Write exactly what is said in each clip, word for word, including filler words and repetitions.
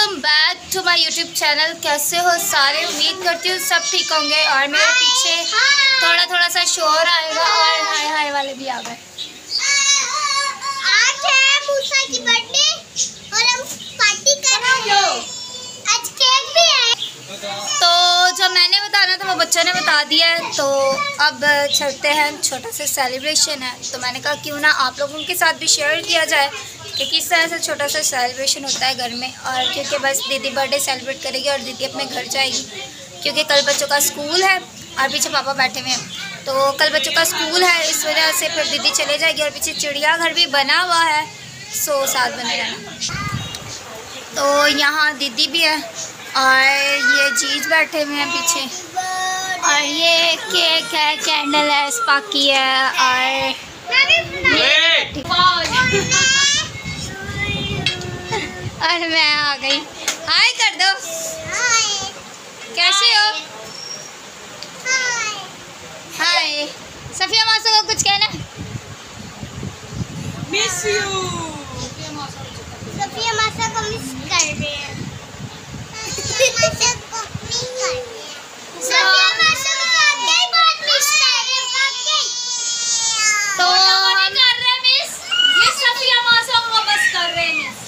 Welcome back to my YouTube channel. कैसे हो सारे? उम्मीद करती हूँ सब ठीक होंगे। और मेरे पीछे थोड़ा थोड़ा सा शोर आएगा और हाय हाय वाले भी आ गए। आज है मूसा की बर्थडे और हम पार्टी कर रहे हैं। आज केक भी है। तो जो मैंने बताना था वो बच्चों ने बता दिया है। तो अब चलते हैं, छोटा सा सेलिब्रेशन है तो मैंने कहा क्यों ना आप लोगों के साथ भी शेयर किया जाए कि किस तरह से छोटा सा सेलिब्रेशन होता है घर में। और क्योंकि बस दीदी बर्थडे सेलिब्रेट करेगी और दीदी अपने घर जाएगी क्योंकि कल बच्चों का स्कूल है। और पीछे पापा बैठे हुए हैं तो कल बच्चों का स्कूल है, इस वजह से फिर दीदी चले जाएगी। और पीछे चिड़ियाघर भी बना हुआ है, सो साथ बने रहना। तो यहाँ दीदी भी है और ये जीज बैठे हुए हैं पीछे। और ये केक है, कैंडल है, स्पार्की है और और मैं आ गई। हाय कर दो। कैसे हो? हाय। सफिया मासा को कुछ कहना? Miss you. सफिया मासा को मिस कर रहे हैं। सफिया मासा को मिस कर रहे हैं। सफिया मासा को वाकई बहुत मिस कर रहे हैं, वाकई। तो हम कर रहे हैं मिस। ये सफिया मासा को बस कर रहे हैं मिस।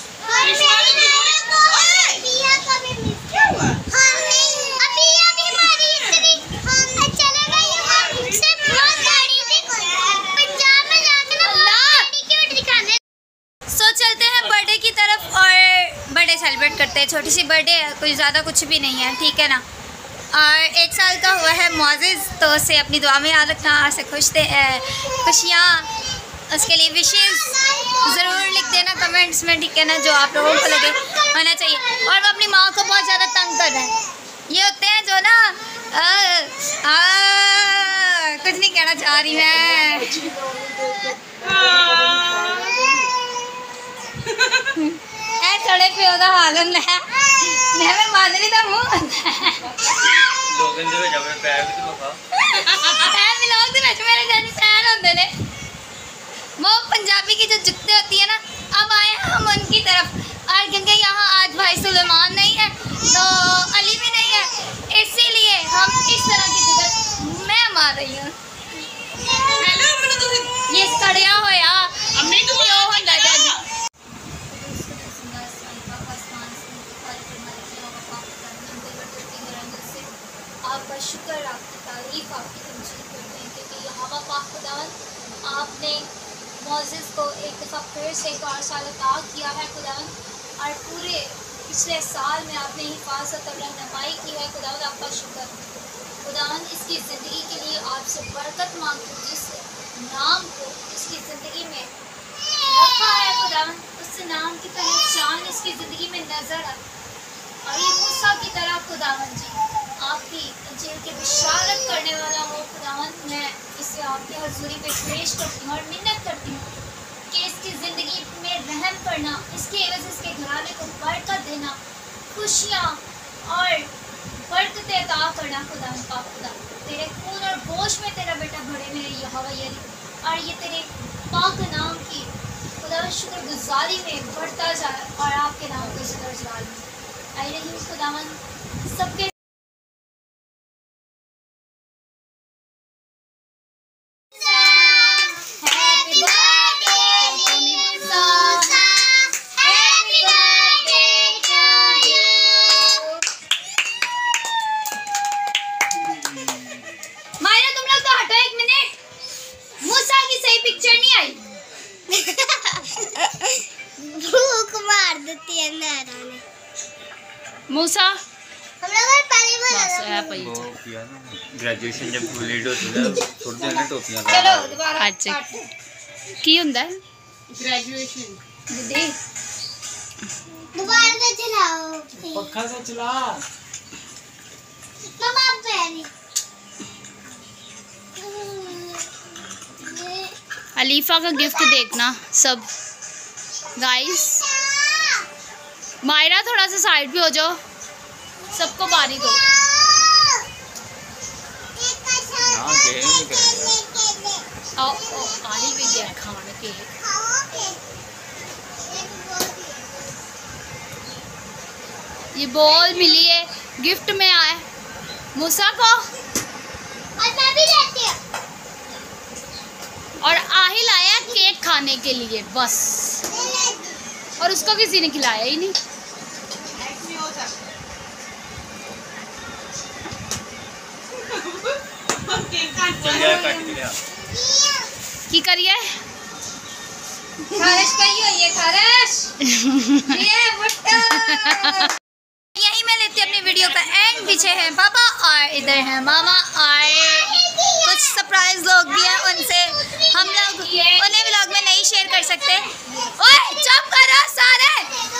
सेलिब्रेट करते हैं, छोटी सी बर्थडे है, कुछ ज़्यादा कुछ भी नहीं है, ठीक है ना। और एक साल का हुआ है मोज़ेज़, तो उसे अपनी दुआ में याद रखना, उसे खुश खुशियाँ, उसके लिए विशेज़ ज़रूर लिख देना कमेंट्स में, ठीक है ना, जो आप लोगों को लगे होना चाहिए। और वो अपनी माँ को बहुत ज़्यादा तंग कर रहा है। ये होते हैं जो ना आ, आ, कुछ नहीं कहना चाह रही मैं। ऐ थोड़े पे ओदा हाल होंदा है। मैं मैं मादरी दा मुंह होंदा है। लोगन दे विच अपने पैर भी तो बखा। ऐ मिलोग दे विच मेरे जानी पैर होंदे ने। वो पंजाबी की जो जुत्ते होती है ना, अब आए हम उनकी तरफ। और क्योंकि यहाँ आज भाई सुलेमान नहीं है तो अली भी नहीं है, इसीलिए हम इस तरह की जुगत मैं मार रही हूँ। हेलो मैंने तो ये सड़िया होया अम्मी तो क्यों होंदा जानी। आपका शुक्र, आपकी तारीफ, आपकी तमजीद करते हैं क्योंकि यहाँ पाक खुदावन आपने मोज़ेज़ को एक दफ़ा फिर से एक और साल अता किया है खुदावन। और पूरे पिछले साल में आपने हिफाजत और रहनुमाई की है खुदावन, आपका शुक्र खुदावन। इसकी ज़िंदगी के लिए आपसे बरकत मांगती हूँ, जिस नाम को इसकी ज़िंदगी में रखा है खुदावन, उस नाम की पहचान इसकी ज़िंदगी में नज़र आए। और ये मूसा की तरह खुदावन जी आपकी अंजील की बिशारत करने वाला हो खुदावन, मैं इसे आपकी हजूरी पे पेश करती हूँ और मिन्नत करती हूँ कि इसकी ज़िंदगी में रहम करना, इसके एवज़ इसके घराने को बरकत देना, खुशियाँ और बरकत अता करना खुदावन पाक खुदा। तेरे खून और गोश में तेरा बेटा भरे मेरे यहोवा यरी, और ये तेरे पाक नाम की खुदावन शुक्रगुजारी में बढ़ता जाए और आपके नाम को इस दर्जवाल में आई रही खुदावन सबके। मूसा हम लोग पहले बार वो किया ना ग्रेजुएशन जब कंप्लीट होती है छोड़ देना टोपियां। चलो दोबारा अच्छा की हुंदा है ग्रेजुएशन दीदी दोबारा से चलाओ, पक्का से चला। मम्मा पैरी अलीफा का गिफ्ट देखना सब गाइस। मायरा थोड़ा सा साइड पे हो जाओ, सबको बारी दो। आओ ओ आली भी गया खाने के। ये बॉल मिली है, गिफ्ट में आए मूसा को, और मैं भी लेती हूँ। और आहिल आया केक खाने के लिए बस, और उसको किसी ने खिलाया ही नहीं। चल यार काट के लिया। की करिए खारिश कही हुई है, खारिश। ये मुट्ठा। यही मैं लेती अपनी वीडियो का एंड। पीछे है पापा और इधर है मामा, और कुछ सरप्राइज लोग भी हैं, उनसे हम लोग उन्हें व्लॉग में नहीं शेयर कर सकते। ओए चुप करो सारे।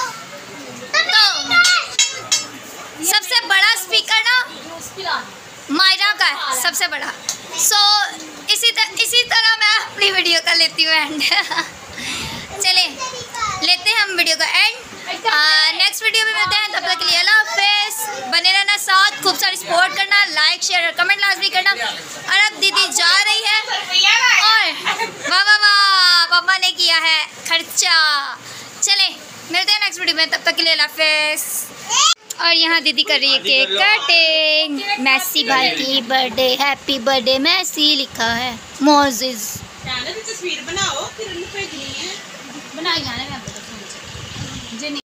तो सबसे बड़ा स्पीकर ना मायरा का है, सबसे बड़ा। सो so, इसी तर, इसी तरह मैं अपनी वीडियो का लेती हूँ एंड। चले लेते हैं हम वीडियो का एंड। नेक्स्ट वीडियो में मिलते हैं, तब तक के लिए अल्लाह हाफिज़। बने रहना साथ, खूब सारी सपोर्ट करना, लाइक शेयर और कमेंट लाजमी करना। और अब दीदी जा रही है, और वाह वाह वाह पापा ने किया है खर्चा। चले मिलते हैं नेक्स्ट वीडियो में, तब तक के लिए अल्लाह हाफिज़। और यहाँ दीदी कर रही है केक कटिंग। मैसी भाई की बर्थडे, हैप्पी बर्थडे मैसी लिखा है मोजिज। तस्वीर बनाओ फिर भेजनी है। बनाई जाने में